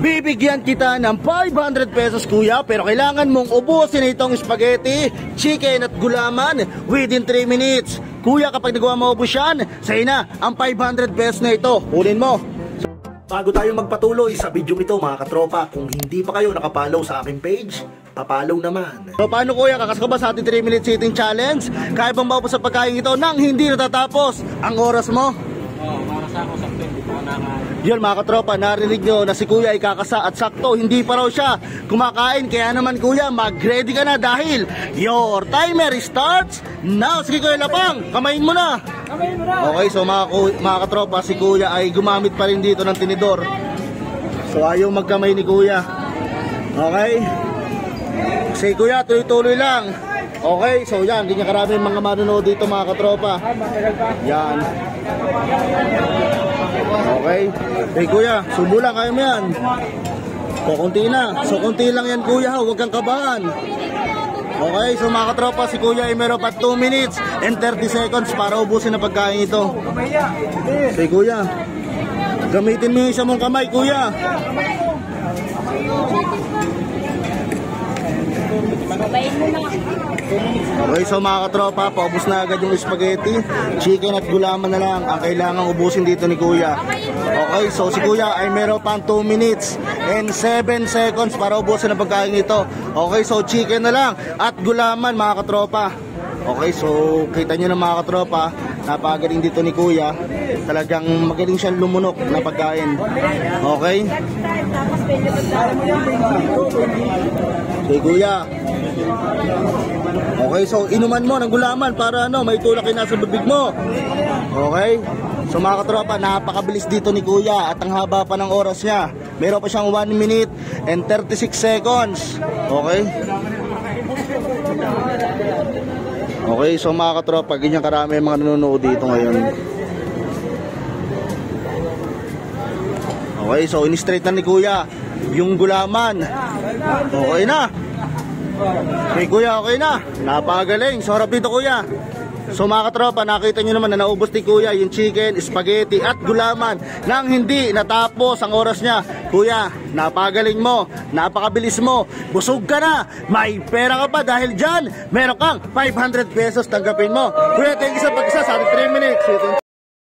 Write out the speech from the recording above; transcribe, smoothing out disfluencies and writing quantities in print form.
Bibigyan kita ng 500 pesos kuya, pero kailangan mong ubusin itong spaghetti, chicken at gulaman within 3 minutes. Kuya, kapag nagawa mo ubus yan, sa'yo na ang 500 pesos na ito. Kunin mo. Bago tayo magpatuloy sa video ito mga katropa, kung hindi pa kayo nakapollow sa aking page, papollow naman. So paano kuya, kakas ka ba sa ating 3 minutes eating challenge? Kaya bang maubos sa pagkain ito nang hindi natatapos ang oras mo? Para sa ako sa 20 po na yun mga katropa, narinig nyo na si kuya ay kakasa at sakto hindi pa raw siya kumakain. Kaya naman kuya, mag-ready ka na dahil your timer starts now. Sige kuya Lapang, kamain mo na. Okay, so mga katropa, si kuya ay gumamit pa rin dito ng tinidor. So ayaw magkamay ni kuya. Okay, si kuya tuloy-tuloy lang. Okay, so yan, hindi niya karami mga manonood dito mga katropa. Yan. Okay, hey kuya, subo lang, kaya mo yan. So kunti na, so kunti lang yan kuya, huwag kang kabahan. Okay, so mga katropa, si kuya ay meron pa 2 minutes and 30 seconds para ubusin ang pagkain ito. Hey kuya, gamitin mo yung isa mong kamay kuya. Okay, so mga katropa, paubos na agad yung spaghetti, chicken at gulaman na lang ang kailangang ubusin dito ni kuya. Okay, so si kuya ay meron pang 2 minutes and 7 seconds para ubusin ang pagkain ito. Okay, so chicken na lang at gulaman mga katropa. Okay, so kita nyo na mga katropa, napakagaling dito ni kuya. Talagang magaling siyang lumunok na pagkain. Okay, hey kuya. Okay, so inuman mo ng gulaman para may tulak yung nasa bibig mo. Okay, so mga katropa, napakabilis dito ni kuya at ang haba pa ng oras niya. Meron pa siyang 1 minute and 36 seconds. Okay. Okay, so mga katropa, ganyan karami mga nanonood dito ngayon. Okay, so in-straight na ni kuya yung gulaman. Okay na. Okay kuya, okay na. Napakagaling. So harap dito kuya. So mga katropa, nakita nyo naman na naubos ni kuya yung chicken, spaghetti at gulaman nang hindi natapos ang oras niya. Kuya, napakagaling mo, napakabilis mo, busog ka na, may pera ka pa dahil dyan meron kang 500 pesos, tanggapin mo. Kuya, thank you sa pag-isa sa 3 minutes.